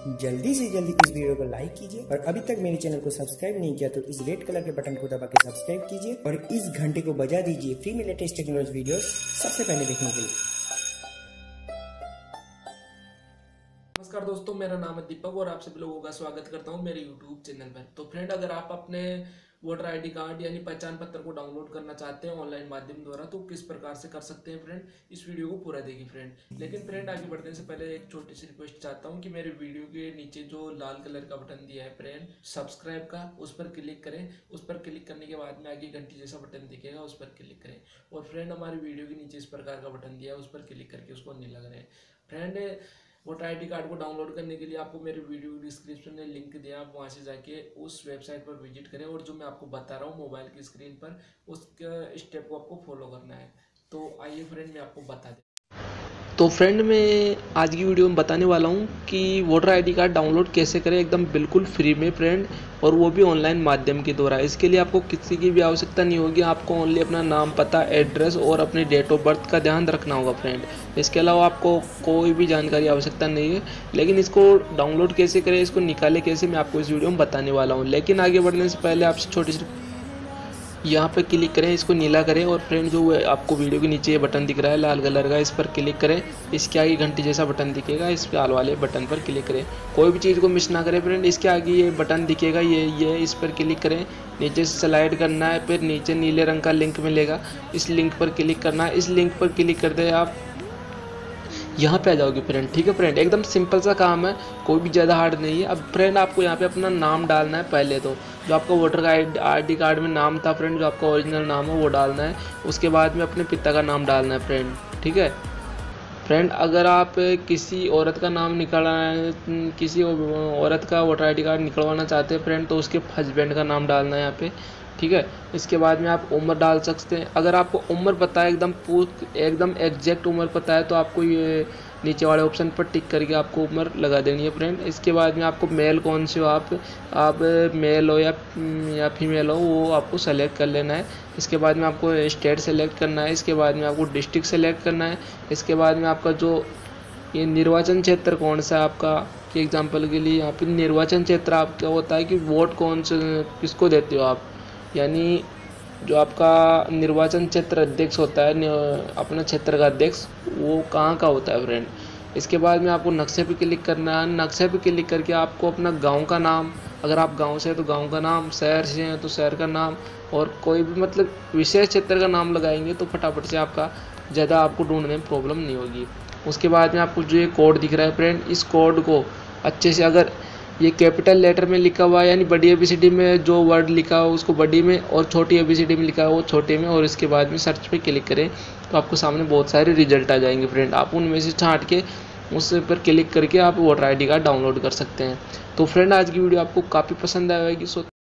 जल्दी से जल्दी इस वीडियो को लाइक कीजिए और अभी तक मेरे चैनल को सब्सक्राइब नहीं किया तो इस रेड कलर के बटन को दबा के सब्सक्राइब कीजिए और इस घंटे को बजा दीजिए फ्री में लेटेस्ट टेक्नोलॉजी वीडियोस सबसे पहले देखने के लिए। नमस्कार दोस्तों, मेरा नाम है दीपक और आप सभी लोगों का स्वागत करता हूं मेरे YouTube चैनल पर। तो फ्रेंड, अगर आप अपने वोटर आईडी कार्ड यानी पहचान पत्र को डाउनलोड करना चाहते हैं ऑनलाइन माध्यम द्वारा, तो किस प्रकार से कर सकते हैं फ्रेंड, इस वीडियो को पूरा देखिए फ्रेंड। लेकिन फ्रेंड, आगे बढ़ने से पहले एक छोटी सी रिक्वेस्ट चाहता हूं कि मेरे वीडियो के नीचे जो लाल कलर का बटन दिया है फ्रेंड सब्सक्राइब का, उस पर क्लिक करें। उस पर क्लिक करने के बाद में आगे घंटी जैसा बटन दिखेगा, उस पर क्लिक करें। और फ्रेंड, हमारी वीडियो के नीचे इस प्रकार का बटन दिया है, उस पर क्लिक करके उसको नीला करें। फ्रेंड, वोटर आईडी कार्ड को डाउनलोड करने के लिए आपको मेरे वीडियो डिस्क्रिप्शन में लिंक दिया, आप वहां से जाके उस वेबसाइट पर विजिट करें और जो मैं आपको बता रहा हूँ मोबाइल की स्क्रीन पर, उस स्टेप को आपको फॉलो करना है। तो आइए फ्रेंड, मैं आपको बता दें। तो फ्रेंड, मैं आज की वीडियो में बताने वाला हूँ कि वोटर आईडी कार्ड डाउनलोड कैसे करें एकदम बिल्कुल फ्री में फ्रेंड, और वो भी ऑनलाइन माध्यम के द्वारा। इसके लिए आपको किसी की भी आवश्यकता नहीं होगी, आपको ओनली अपना नाम, पता, एड्रेस और अपनी डेट ऑफ बर्थ का ध्यान रखना होगा फ्रेंड। इसके अलावा आपको कोई भी जानकारी आवश्यकता नहीं है। लेकिन इसको डाउनलोड कैसे करें, इसको निकालें कैसे, मैं आपको इस वीडियो में बताने वाला हूँ। लेकिन आगे बढ़ने से पहले आपसे छोटी सी यहाँ पे क्लिक करें, इसको नीला करें और फ्रेंड जो आपको वीडियो के नीचे ये बटन दिख रहा है लाल कलर का, इस पर क्लिक करें। इसके आगे घंटी जैसा बटन दिखेगा, इस लाल वाले बटन पर क्लिक करें। कोई भी चीज़ को मिस ना करें फ्रेंड। इसके आगे ये बटन दिखेगा, ये इस पर क्लिक करें। नीचे से स्लाइड करना है, फिर नीचे नीले रंग का लिंक मिलेगा, इस लिंक पर क्लिक करना है। इस लिंक पर क्लिक करते आप यहाँ पे आ जाओगे फ्रेंड। ठीक है फ्रेंड, एकदम सिंपल सा काम है, कोई भी ज़्यादा हार्ड नहीं है। अब फ्रेंड, आपको यहाँ पे अपना नाम डालना है। पहले तो जो आपका वोटर आईडी कार्ड में नाम था फ्रेंड, जो आपका ओरिजिनल नाम है वो डालना है। उसके बाद में अपने पिता का नाम डालना है फ्रेंड। ठीक है फ्रेंड, अगर आप किसी औरत का नाम किसी औरत का वोटर आईडी कार्ड निकलवाना चाहते हैं फ्रेंड, तो उसके हस्बैंड का नाम डालना है यहाँ पे। ठीक है, इसके बाद में आप उम्र डाल सकते हैं। अगर आपको उम्र पता है, एकदम एग्जैक्ट उम्र पता है, तो आपको ये नीचे वाले ऑप्शन पर टिक करके आपको उम्र लगा देनी है फ्रेंड। इसके बाद में आपको मेल कौन से हो, आप मेल हो या फीमेल हो, वो आपको सेलेक्ट कर लेना है। इसके बाद में आपको स्टेट सेलेक्ट करना है। इसके बाद में आपको डिस्ट्रिक्ट सेलेक्ट करना है। इसके बाद में आपका जो ये निर्वाचन क्षेत्र कौन सा है आपका, कि एग्जाम्पल के लिए यहाँ पे निर्वाचन क्षेत्र आपका होता है कि वोट कौन से किसको देते हो आप, यानी जो आपका निर्वाचन क्षेत्र अध्यक्ष होता है, अपना क्षेत्र का अध्यक्ष, वो कहाँ का होता है फ्रेंड। इसके बाद में आपको नक्शे पे क्लिक करना है। नक्शे पे क्लिक करके आपको अपना गांव का नाम, अगर आप गांव से हैं तो गांव का नाम, शहर से हैं तो शहर का नाम, और कोई भी मतलब विशेष क्षेत्र का नाम लगाएंगे तो फटाफट से आपका ज़्यादा आपको ढूंढने में प्रॉब्लम नहीं होगी। उसके बाद में आपको जो ये कोड दिख रहा है फ्रेंड, इस कोड को अच्छे से, अगर ये कैपिटल लेटर में लिखा हुआ है यानी बड़ी ABCD में जो वर्ड लिखा हो उसको बड़ी में, और छोटी ABCD में लिखा हो वो छोटे में, और इसके बाद में सर्च पे क्लिक करें तो आपको सामने बहुत सारे रिजल्ट आ जाएंगे फ्रेंड। आप उनमें से छांट के उस पर क्लिक करके आप वोटर आईडी कार्ड डाउनलोड कर सकते हैं। तो फ्रेंड, आज की वीडियो आपको काफ़ी पसंद आएगी।